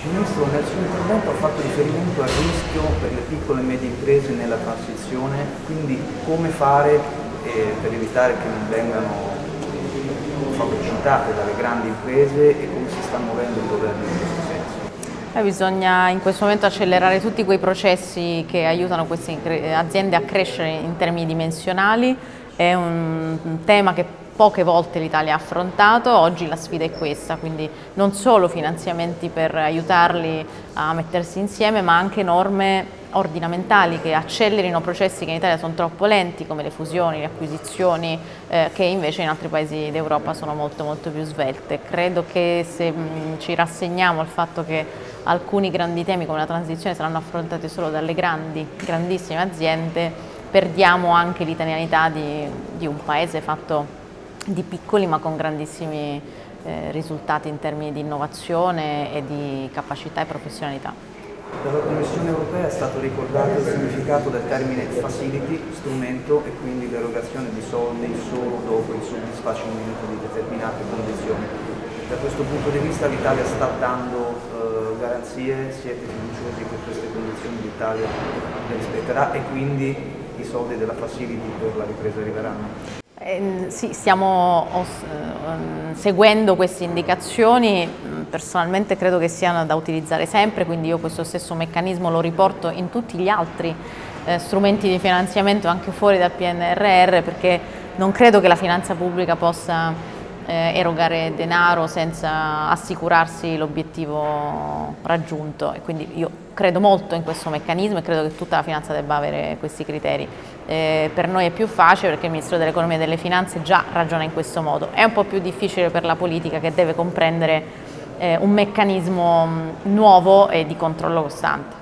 Ministro, nel suo intervento ha fatto riferimento al rischio per le piccole e medie imprese nella transizione, quindi come fare per evitare che non vengano fagocitate dalle grandi imprese e come si sta muovendo il governo in questo senso? Bisogna in questo momento accelerare tutti quei processi che aiutano queste aziende a crescere in termini dimensionali. È un tema che poche volte l'Italia ha affrontato, oggi la sfida è questa, quindi non solo finanziamenti per aiutarli a mettersi insieme, ma anche norme ordinamentali che accelerino processi che in Italia sono troppo lenti, come le fusioni, le acquisizioni, che invece in altri paesi d'Europa sono molto più svelte. Credo che se ci rassegniamo al fatto che alcuni grandi temi come la transizione saranno affrontati solo dalle grandissime aziende, perdiamo anche l'italianità di un paese fatto di piccoli ma con grandissimi risultati in termini di innovazione e di capacità e professionalità. Dalla Commissione europea è stato ricordato il significato del termine facility, strumento, e quindi l'erogazione di soldi solo dopo il soddisfacimento di determinate condizioni. Da questo punto di vista l'Italia sta dando garanzie, siete fiduciosi che queste condizioni l'Italia le rispetterà e quindi i soldi della facility per la ripresa arriveranno? Sì, stiamo seguendo queste indicazioni, personalmente credo che siano da utilizzare sempre, quindi io questo stesso meccanismo lo riporto in tutti gli altri strumenti di finanziamento anche fuori dal PNRR, perché non credo che la finanza pubblica possa erogare denaro senza assicurarsi l'obiettivo raggiunto, e quindi io credo molto in questo meccanismo e credo che tutta la finanza debba avere questi criteri. Per noi è più facile perché il Ministro dell'Economia e delle Finanze già ragiona in questo modo, è un po' più difficile per la politica che deve comprendere un meccanismo nuovo e di controllo costante.